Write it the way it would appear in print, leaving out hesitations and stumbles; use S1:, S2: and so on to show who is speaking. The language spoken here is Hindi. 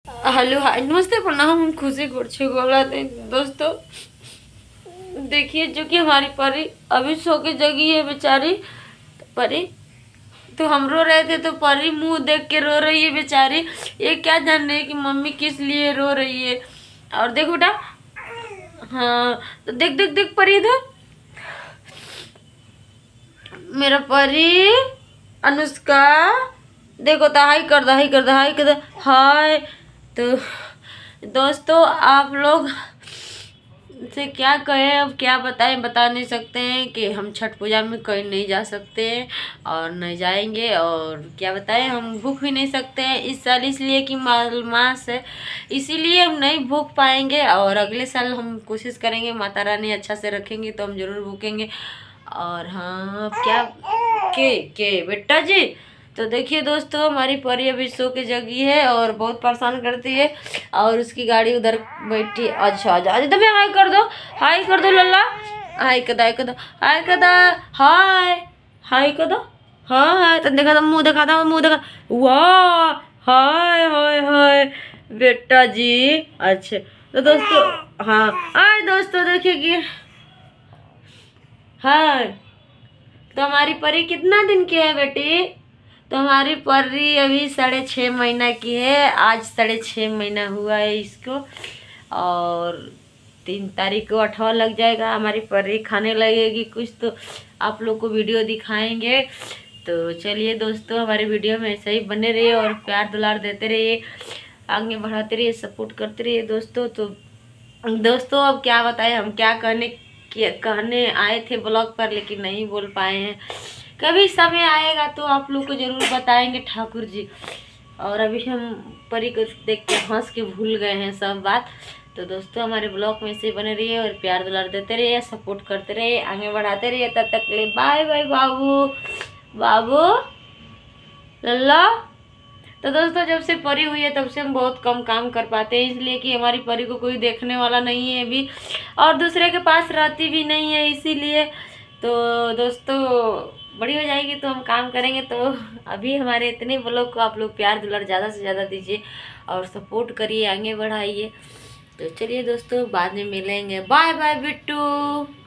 S1: हेलो हाय नमस्ते प्रणाम। हम खुशी गुरछे बोलते हैं दोस्तों। देखिए जो कि हमारी परी अभी सो के जगी है बेचारी। तो परी तो हम रो रहे थे तो परी मुंह देख के रो रही है बेचारी। ये क्या जान रही है कि मम्मी किस लिए रो रही है। और देख बेटा, हाँ तो देख देख देख परी इधर, मेरा परी अनुष्का देखो तो हाई कर दो, हाई कर दो, हाई कर दो, हाय। तो दोस्तों आप लोग से क्या कहें, अब क्या बताएं, बता नहीं सकते हैं कि हम छठ पूजा में कहीं नहीं जा सकते हैं और नहीं जाएंगे। और क्या बताएं, हम भूख भी नहीं सकते हैं इस साल, इसलिए कि मास है, इसीलिए हम नहीं भूख पाएंगे। और अगले साल हम कोशिश करेंगे, माता रानी अच्छा से रखेंगे तो हम जरूर भूखेंगे। और हाँ अब क्या के बेटा जी। तो देखिए दोस्तों हमारी परी अभी सो के जगी है और बहुत परेशान करती है। और उसकी गाड़ी उधर बैठी। अच्छा अच्छा अच्छा, तब हाई कर दो, हाई कर दो लल्ला, हाई कर दो, हाई कर दो, हाई कर दो, हाय हाई कर दो, हाय। तो देखा था मुंह दिखा था, मुंह दिखा, वाह हाय हाय हाय बेटा जी। अच्छा तो दोस्तों, हाँ आए दोस्तों देखिए कि हाँ, तो हमारी परी कितना दिन की है बेटी। तो हमारी परी अभी 6.5 महीना की है। आज 6.5 महीना हुआ है इसको। और 3 तारीख को 8वां लग जाएगा। हमारी परी खाने लगेगी कुछ तो आप लोग को वीडियो दिखाएंगे। तो चलिए दोस्तों हमारे वीडियो में ऐसे ही बने रहिए और प्यार दुलार देते रहिए, आगे बढ़ाते रहिए, सपोर्ट करते रहिए दोस्तों। तो दोस्तों अब क्या बताएं, हम क्या कहने आए थे ब्लॉग पर लेकिन नहीं बोल पाए हैं। कभी समय आएगा तो आप लोग को जरूर बताएंगे ठाकुर जी। और अभी हम परी को देख के हंस के भूल गए हैं सब बात। तो दोस्तों हमारे ब्लॉग में से बने रहिए और प्यार दुलार देते रहिए, सपोर्ट करते रहिए, आगे बढ़ाते रहिए। तब तक के लिए बाय बाय बाबू, बाबू लल्ला। तो दोस्तों जब से परी हुई है तब से हम बहुत कम काम कर पाते हैं, इसलिए कि हमारी परी को कोई देखने वाला नहीं है अभी और दूसरे के पास रहती भी नहीं है, इसीलिए। तो दोस्तों बड़ी हो जाएगी तो हम काम करेंगे। तो अभी हमारे इतने ब्लॉग को आप लोग प्यार दुलार ज़्यादा से ज़्यादा दीजिए और सपोर्ट करिए, आगे बढ़ाइए। तो चलिए दोस्तों बाद में मिलेंगे, बाय बाय बिट्टू।